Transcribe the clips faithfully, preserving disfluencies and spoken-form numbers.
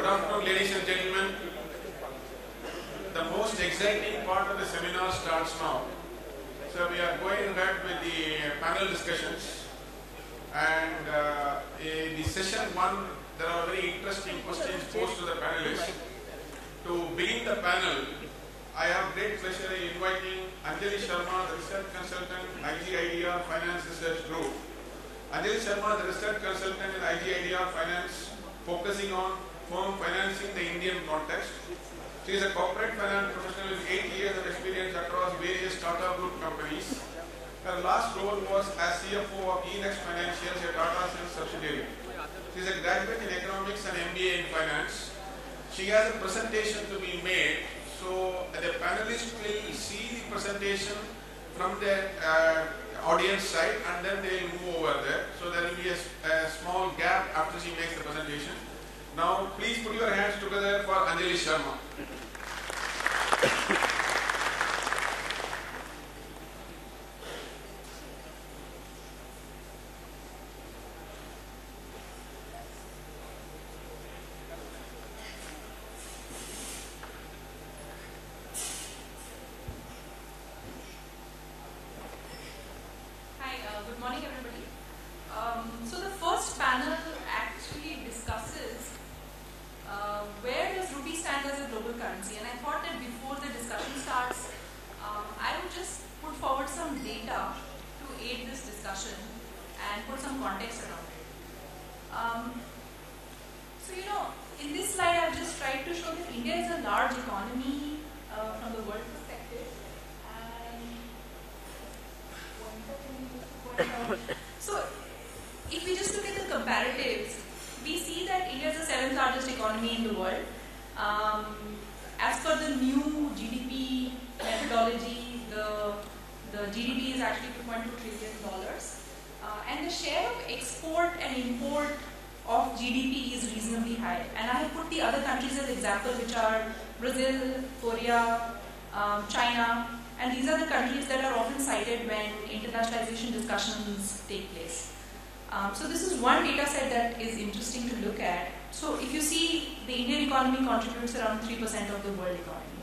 Good afternoon, ladies and gentlemen. The most exciting part of the seminar starts now. So we are going ahead with the panel discussions. And uh, in the session one, there are very interesting questions posed to the panelists. To begin the panel, I have great pleasure in inviting Anjali Sharma, the research consultant, I G I D R Finance Research Group. Anjali Sharma, the research consultant in I G I D R Finance, focusing on firm financing the Indian context. She is a corporate finance professional with eight years of experience across various Tata Group companies. Her last role was as C F O of E-Next Financials, a Tata Sons subsidiary. She is a graduate in economics and M B A in finance. She has a presentation to be made, so the panelists will see the presentation from the uh, audience side and then they will move over there. So there will be a, a small gap after she makes the presentation. Now please put your hands together for Anjali Sharma. So this is one data set that is interesting to look at. So if you see, the Indian economy contributes around three percent of the world economy.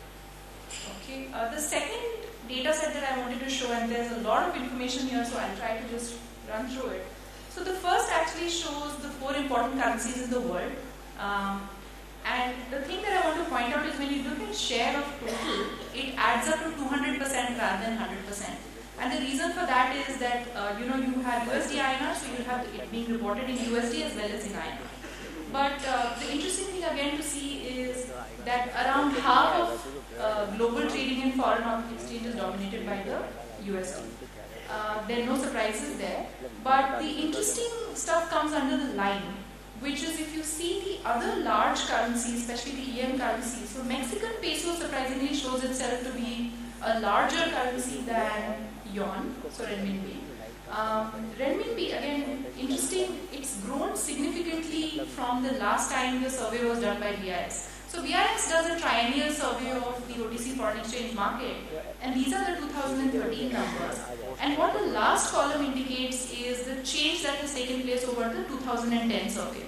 Okay. Uh, the second data set that I wanted to show, and there's a lot of information here, so I'll try to just run through it. So the first actually shows the four important currencies in the world. Um, and the thing that I want to point out is when you look at share of total, it adds up to two hundred percent rather than one hundred percent. And the reason for that is that, uh, you know, you have U S D I N R, so you'll have it being reported in U S D as well as in I N R. But uh, the interesting thing again to see is that around half of uh, global trading in foreign exchange is dominated by the U S D. Uh, there are no surprises there. But the interesting stuff comes under the line, which is if you see the other large currencies, especially the E M currencies. So Mexican peso surprisingly shows itself to be a larger currency than yuan, so renminbi. Um, renminbi, again, interesting, it's grown significantly from the last time the survey was done by B I S. So B I S does a triennial survey of the O T C foreign exchange market, and these are the two thousand thirteen numbers. And what the last column indicates is the change that has taken place over the two thousand ten survey.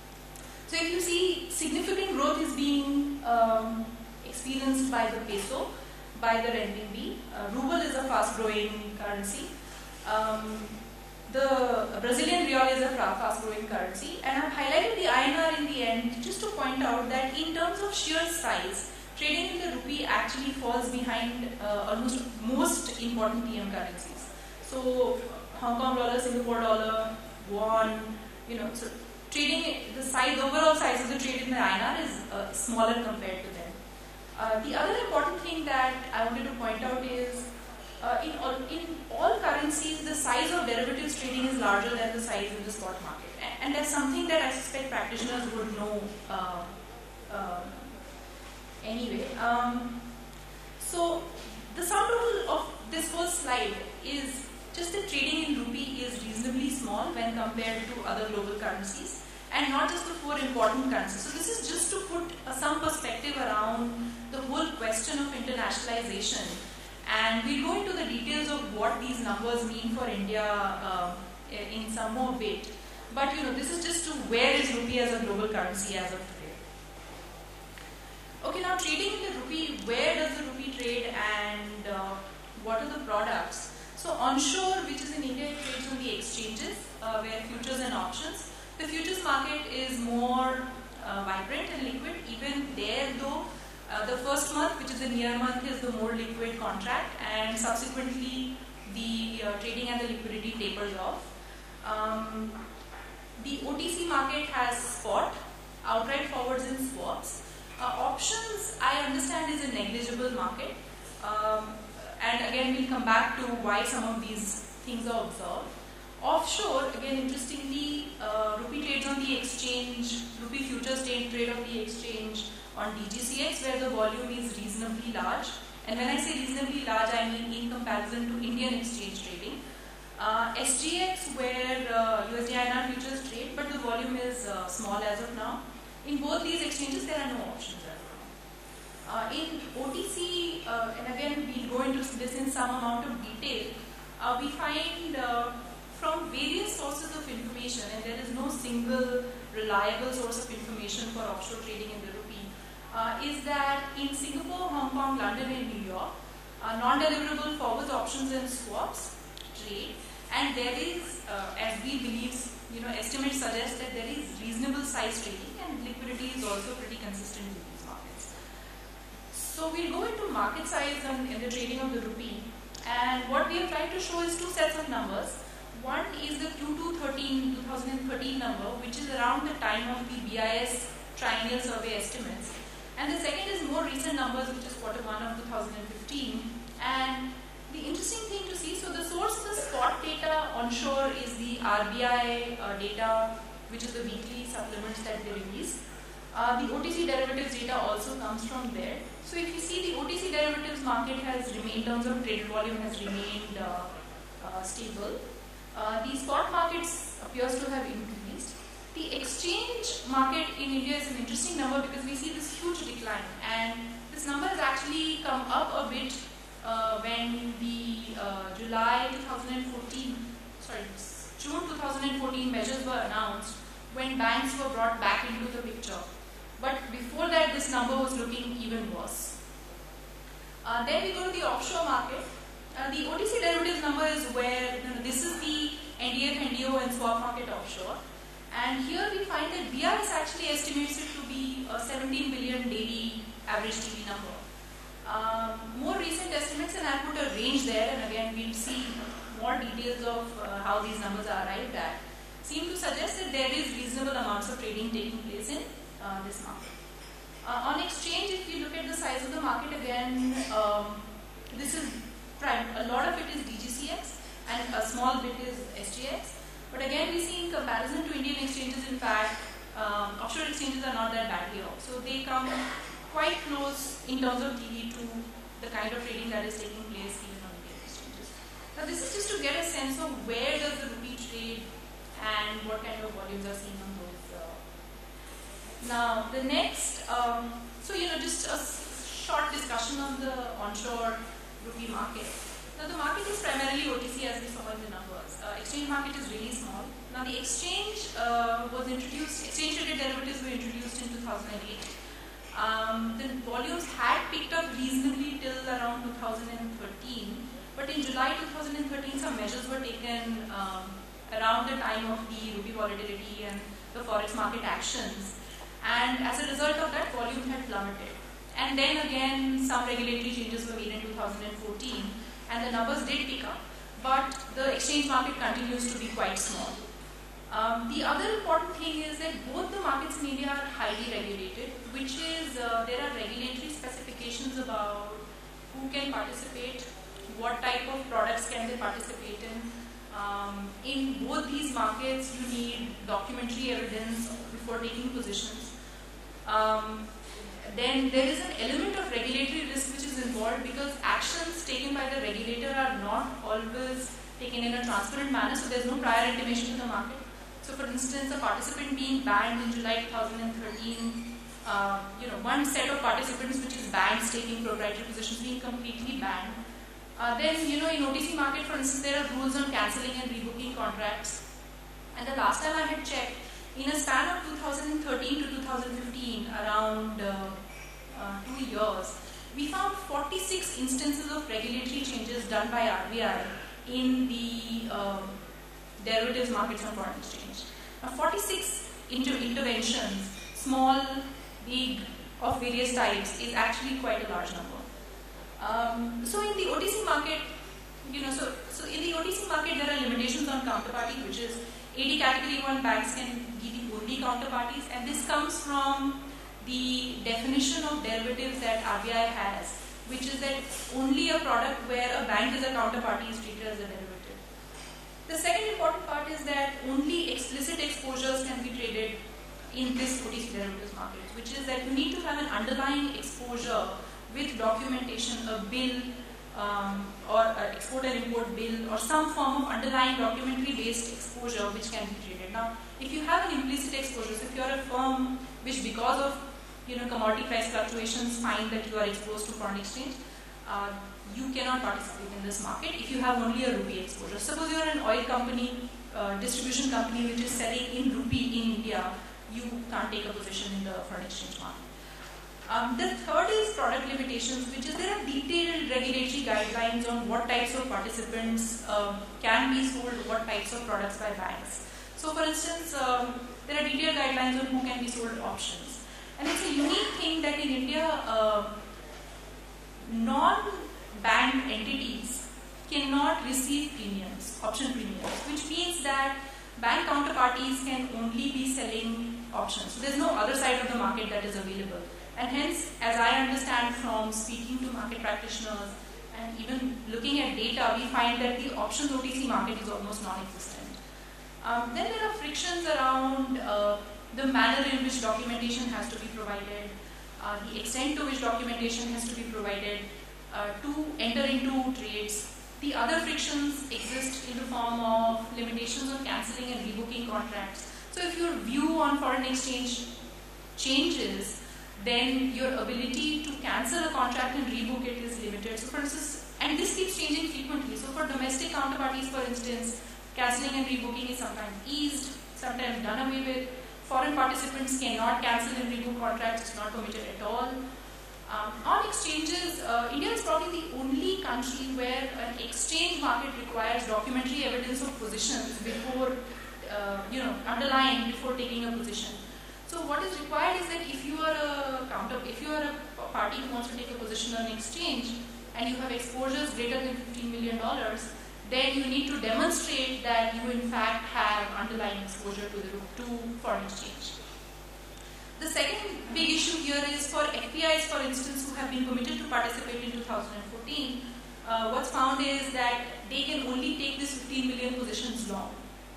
So if you see, significant growth is being um, experienced by the peso, by the renminbi. Uh, ruble is a fast-growing currency. Um, the Brazilian real is a fast-growing currency. And I've highlighted the I N R in the end just to point out that in terms of sheer size, trading in the rupee actually falls behind uh, almost most important E M currencies. So Hong Kong dollar, Singapore dollar, won, you know, so trading, the size, overall size of the trade in the I N R is uh, smaller compared to them. Uh, the other important thing that I wanted to point out is uh, in, all, in all currencies, the size of derivatives trading is larger than the size of the spot market. And, and that's something that I suspect practitioners would know uh, uh, anyway. Um, so the sum total of this first slide is just that trading in rupee is reasonably small when compared to other global currencies, and not just the four important currencies. So this is just to put uh, some perspective around the whole question of internationalization, and we'll go into the details of what these numbers mean for India uh, in some more bit. But you know, this is just to where is rupee as a global currency as of today. Okay, now trading in the rupee, where does the rupee trade and uh, what are the products? So onshore, which is in India, it trades on the exchanges uh, where futures and options. The futures market is more uh, vibrant and liquid. Even there though, uh, the first month, which is the near month, is the more liquid contract, and subsequently the uh, trading and the liquidity tapers off. Um, the O T C market has spot, outright forwards and swaps. Uh, options, I understand, is a negligible market. Um, and again, we'll come back to why some of these things are observed. Offshore, again, interestingly, uh, rupee trades on the exchange, rupee futures trade on the exchange on D G C X, where the volume is reasonably large. And when I say reasonably large, I mean in comparison to Indian exchange trading. Uh, S G X, where uh, U S D I N R futures trade, but the volume is uh, small as of now. In both these exchanges, there are no options as of now. Uh, in O T C, uh, and again, we'll go into this in some amount of detail, uh, we find uh, from various sources of information, and there is no single reliable source of information for offshore trading in the rupee, uh, is that in Singapore, Hong Kong, London, and New York, uh, non-deliverable forwards, options, and swaps trade, and there is, uh, as we believe, you know, estimates suggest that there is reasonable size trading, and liquidity is also pretty consistent in these markets. So we'll go into market size and in the trading of the rupee, and what we have tried to show is two sets of numbers. One is the Q two twenty thirteen number, which is around the time of the B I S triennial survey estimates, and the second is more recent numbers, which is quarter one of two thousand fifteen. And the interesting thing to see, so the source of the spot data onshore is the R B I uh, data, which is the weekly supplements that they release. Uh, the O T C derivatives data also comes from there. So if you see, the O T C derivatives market has remained, in terms of traded volume, has remained uh, uh, stable. Uh, the spot markets appears to have increased. The exchange market in India is an interesting number because we see this huge decline, and this number has actually come up a bit uh, when the uh, July twenty fourteen, sorry, June twenty fourteen measures were announced, when banks were brought back into the picture. But before that, this number was looking even worse. Uh, then we go to the offshore market. Uh, the O T C derivatives number is where, you know, this is the N D F, N D O and swap market offshore. And here we find that B I S actually estimates it to be a seventeen billion daily average T V number. Um, more recent estimates, and I'll put a range there, and again we'll see more details of uh, how these numbers are arrived at, seem to suggest that there is reasonable amounts of trading taking place in uh, this market. Uh, on exchange, if you look at the size of the market again, um, this is prime. A lot of it is D G C X and a small bit is S G X. But again, we see in comparison to Indian exchanges, in fact, um, offshore exchanges are not that badly off. So they come quite close in terms of T V to the kind of trading that is taking place even on Indian exchanges. Now this is just to get a sense of where does the rupee trade and what kind of volumes are seen on those. Uh. Now the next, um, so you know, just a short discussion on the onshore rupee market. Now the market is primarily O T C, as we saw in the numbers. Uh, exchange market is really small. Now the exchange uh, was introduced, exchange traded derivatives were introduced in two thousand eight. Um, the volumes had picked up reasonably till around two thousand thirteen, but in July two thousand thirteen some measures were taken um, around the time of the rupee volatility and the forex market actions, and as a result of that, volume had plummeted. And then again some regulatory changes were made in two thousand fourteen, and the numbers did pick up, but the exchange market continues to be quite small. Um, the other important thing is that both the markets in India are highly regulated, which is uh, there are regulatory specifications about who can participate, what type of products can they participate in. Um, in both these markets, you need documentary evidence before taking positions. Um, then there is an element of regulatory risk which is involved because actions taken by the regulator are not always taken in a transparent manner, so there is no prior intimation to the market. So for instance, a participant being banned in July two thousand thirteen, uh, you know, one set of participants which is banks taking proprietary positions being completely banned. Uh, then, you know, in O T C market, for instance, there are rules on cancelling and rebooking contracts. And the last time I had checked, in a span of two thousand thirteen to two thousand fifteen, around uh, uh, the years, we found forty-six instances of regulatory changes done by R B I in the um, derivatives markets on foreign exchange. Now, forty-six inter interventions, small, big, of various types, is actually quite a large number. Um, so, in the O T C market, you know, so, so in the O T C market, there are limitations on counterparty, which is A D category one banks can be the only counterparties, and this comes from the definition of derivatives that R B I has, which is that only a product where a bank is a counterparty is treated as a derivative. The second important part is that only explicit exposures can be traded in this O T C derivatives market, which is that you need to have an underlying exposure with documentation, a bill, um, or an export and import bill, or some form of underlying documentary based exposure which can be traded. Now, if you have an implicit exposure, so if you are a firm which because of you know, commodity price fluctuations find that you are exposed to foreign exchange, uh, you cannot participate in this market if you have only a rupee exposure. Suppose you are an oil company, uh, distribution company which is selling in rupee in India, you can't take a position in the foreign exchange market. Um, the third is product limitations, which is there are detailed regulatory guidelines on what types of participants um, can be sold, what types of products by banks. So for instance, um, there are detailed guidelines on who can be sold options. And it's a unique thing that in India, uh, non-bank entities cannot receive premiums, option premiums, which means that bank counterparties can only be selling options. So there's no other side of the market that is available. And hence, as I understand from speaking to market practitioners and even looking at data, we find that the options O T C market is almost non-existent. Um, then there are frictions around uh, the manner in which documentation has to be provided, uh, the extent to which documentation has to be provided uh, to enter into trades. The other frictions exist in the form of limitations on cancelling and rebooking contracts. So if your view on foreign exchange changes, then your ability to cancel a contract and rebook it is limited. So for instance, and this keeps changing frequently. So for domestic counterparties, for instance, cancelling and rebooking is sometimes eased, sometimes done away with. Foreign participants cannot cancel and rebook contracts, it's not permitted at all. Um, on exchanges, uh, India is probably the only country where an exchange market requires documentary evidence of positions before, uh, you know, underlying before taking a position. So what is required is that if you are a counter, if you are a party who wants to take a position on exchange and you have exposures greater than fifteen million dollars, then you need to demonstrate that you in fact have underlying exposure to, the, to foreign exchange. The second big issue here is for F P Is, for instance, who have been permitted to participate in two thousand fourteen, uh, what's found is that they can only take this fifteen million positions long.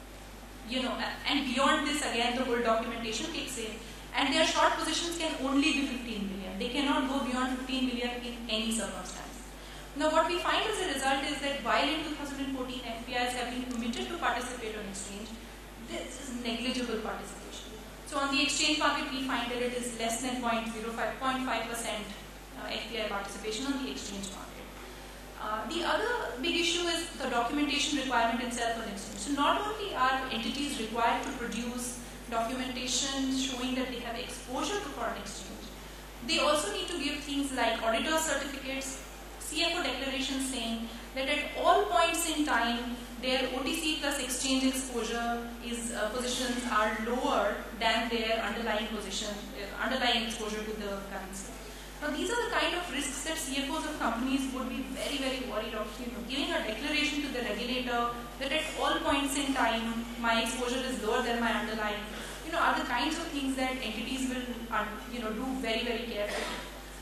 You know, and beyond this, again, the whole documentation kicks in, and their short positions can only be fifteen million. They cannot go beyond fifteen million in any circumstance. Now, what we find as a result is that while in two thousand fourteen F P Is have been permitted to participate on exchange, this is negligible participation. So, on the exchange market, we find that it is less than zero point zero five percent uh, F P I participation on the exchange market. Uh, the other big issue is the documentation requirement itself on exchange. So, not only are entities required to produce documentation showing that they have exposure to foreign exchange, they also need to give things like auditor certificates, C F O declarations saying that at all points in time, their O T C plus exchange exposure is uh, positions are lower than their underlying position, uh, underlying exposure to the currency. Now, these are the kind of risks that C F Os of companies would be very, very worried of. You know, giving a declaration to the regulator that at all points in time, my exposure is lower than my underlying. You know, are the kinds of things that entities will, uh, you know, do very, very carefully.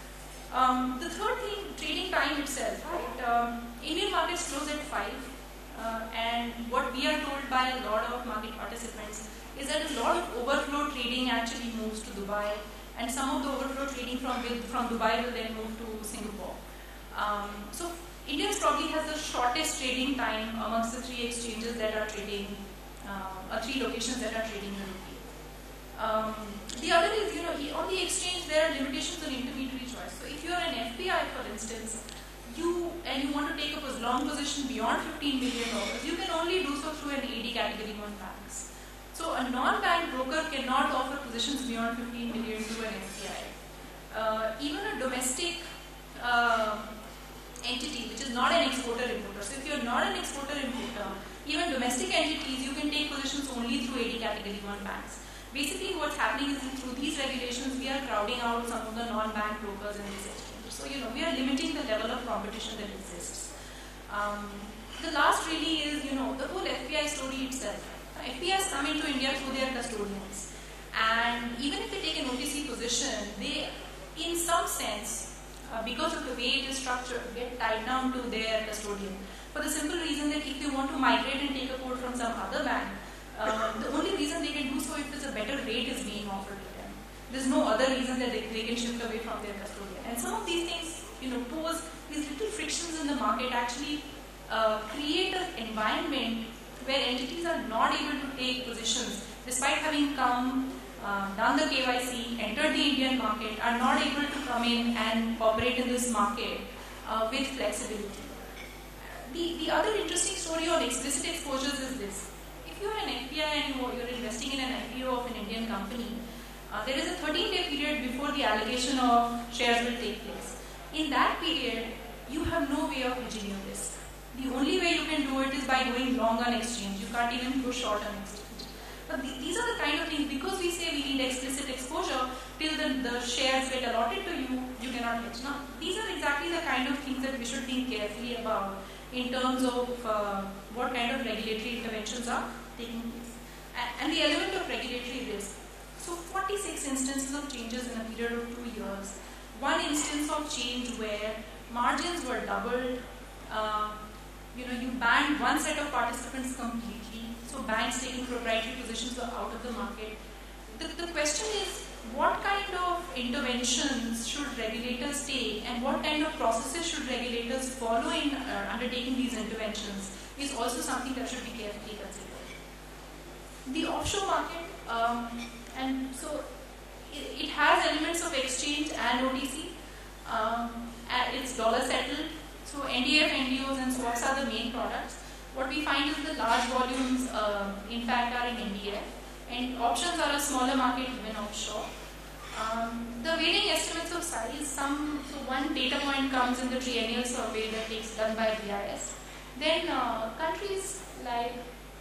Um, the third thing, trading time itself, right? Um, Indian markets close at five, uh, and what we are told by a lot of market participants is that a lot of overflow trading actually moves to Dubai, and some of the overflow trading from from Dubai will then move to Singapore. Um, so India probably has the shortest trading time amongst the three exchanges that are trading, uh, or three locations that are trading the rupee. Um, the other is, you know, on the exchange there are limitations on intermediary choice. So if you are an F P I, for instance, you and you want to take up a long position beyond fifteen million dollars, you can only do so through an A D category one banks. So a non-bank broker cannot offer positions beyond fifteen million to an F P I. Uh, even a domestic we are crowding out some of the non-bank brokers in these exchanges. So, you know, we are limiting the level of competition that exists. Um, the last really is, you know, the whole F P I story itself. F P Is come into India through their custodians. And even if they take an O T C position, they, in some sense, uh, because of the way it is structured, get tied down to their custodian. For the simple reason that if they want to migrate and take a quote from some other bank, uh, the only reason they can do so if it's a better rate is being offered to them. There's no other reason that they, they can shift away from their custodian. And some of these things, you know, pose these little frictions in the market, actually uh, create an environment where entities are not able to take positions despite having come, uh, done the K Y C, entered the Indian market, are not able to come in and operate in this market uh, with flexibility. The, the other interesting story on explicit exposures is this. If you are an F P I and you are investing in an I P O of an Indian company, uh, there is a thirteen day period before the allocation of shares will take place. In that period, you have no way of hedging your risk. The only way you can do it is by going long on exchange. You can't even go short on exchange. But the, these are the kind of things, because we say we need explicit exposure, till the, the shares get allotted to you, you cannot hedge. Now, these are exactly the kind of things that we should think carefully about in terms of uh, what kind of regulatory interventions are taking place. And, and the element of regulatory risk. So, forty-six instances of changes in a period of two years. One instance of change where margins were doubled. Uh, You know, you banned one set of participants completely, so banks taking proprietary positions were out of the market. The, the question is, what kind of interventions should regulators take and what kind of processes should regulators follow in uh, undertaking these interventions is also something that should be carefully considered. The offshore market, um, and so it, it has elements of exchange and O T C, um, and it's dollar settled. So N D F, N D Os and swaps are the main products. What we find is the large volumes uh, in fact are in N D F, and options are a smaller market even offshore. Um, the varying estimates of size, some, so one data point comes in the triennial survey that takes done by B I S. Then uh, countries like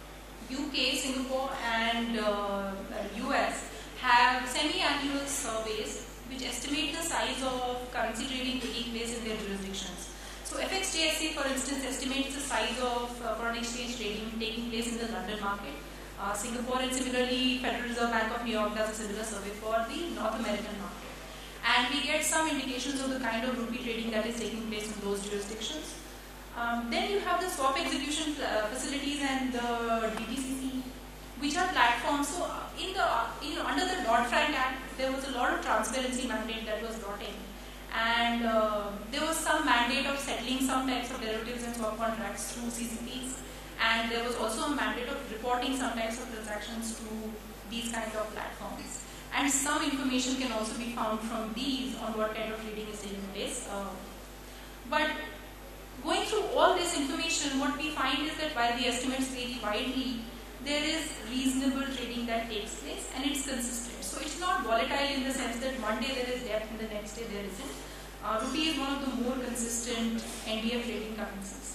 U K, Singapore and uh, U S have semi-annual surveys which estimate the size of currency trading taking place in their jurisdictions. So F X J S A, for instance, estimates the size of uh, foreign exchange trading taking place in the London market. Uh, Singapore and similarly Federal Reserve Bank of New York does a similar survey for the North American market. And we get some indications of the kind of rupee trading that is taking place in those jurisdictions. Um, then you have the swap execution uh, facilities and the D T C C, which are platforms. So in the, you know, under the Dodd-Frank Act, there was a lot of transparency mandate that was brought in. And uh, there was some mandate of settling some types of derivatives and swap contracts through C C Ps, and there was also a mandate of reporting some types of transactions to these kind of platforms. And some information can also be found from these on what kind of trading is taking place. Uh, but going through all this information, what we find is that while the estimates vary widely, there is reasonable trading that takes place and it's consistent. So it's not volatile in the sense that one day there is depth and the next day there isn't. Uh, rupee is one of the more consistent N D F trading currencies.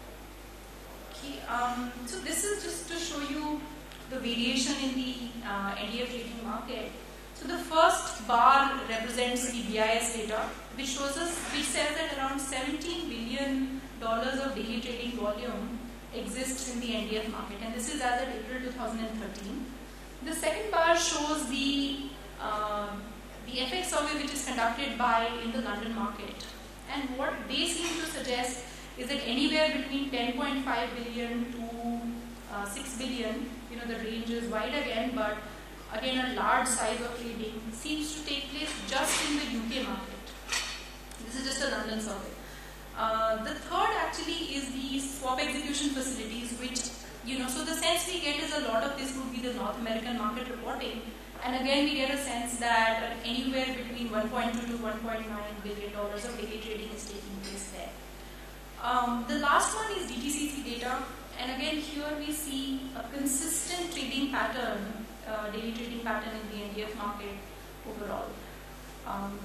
Okay, um, so this is just to show you the variation in the uh, N D F trading market. So the first bar represents the B I S data, which shows us, which says that around seventeen billion dollars of daily trading volume exists in the N D F market, and this is as of April two thousand thirteen. The second bar shows the uh, the F X survey which is conducted by in the London market, and what they seem to suggest is that anywhere between ten point five billion to uh, six billion, you know, the range is wide again, but again a large size of trading seems to take place just in the U K market. This is just a London survey. Uh, the third actually is the swap execution facilities, which, you know, so the sense we get is a lot of this would be the North American market reporting, and again we get a sense that anywhere between one point two to one point nine billion dollars of daily trading is taking place there. Um, the last one is D T C C data, and again here we see a consistent trading pattern, uh, daily trading pattern in the N D F market overall. Um,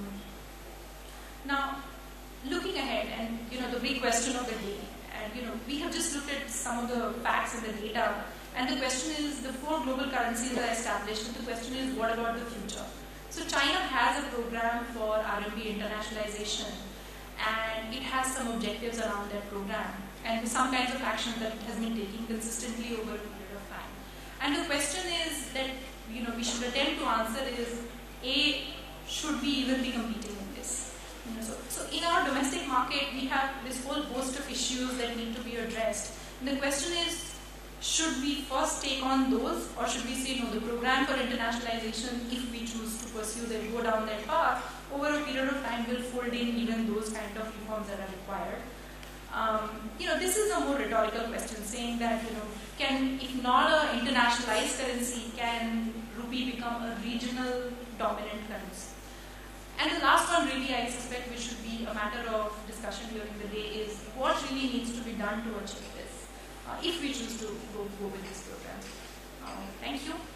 now, looking ahead, and you know, the big question of the day, and you know, we have just looked at some of the facts and the data, and the question is, the four global currencies are established, and the question is, what about the future? So China has a program for R M B internationalization, and it has some objectives around that program, and some kinds of action that it has been taking consistently over a period of time. And the question is that, you know, we should attempt to answer is, A, should we even be competing in this? You know, so, so in our domestic market, we have this whole host of issues that need to be addressed. And the question is, should we first take on those, or should we say, no, the program for internationalization, if we choose to pursue that, go down that path, over a period of time will fold in even those kind of reforms that are required. Um, you know, this is a more rhetorical question, saying that, you know, can, if not an internationalized currency, can rupee become a regional dominant currency? And the last one, really, I suspect, which should be a matter of discussion during the day, is what really needs to be done to achieve this, uh, if we choose to go, go with this program. Uh, thank you.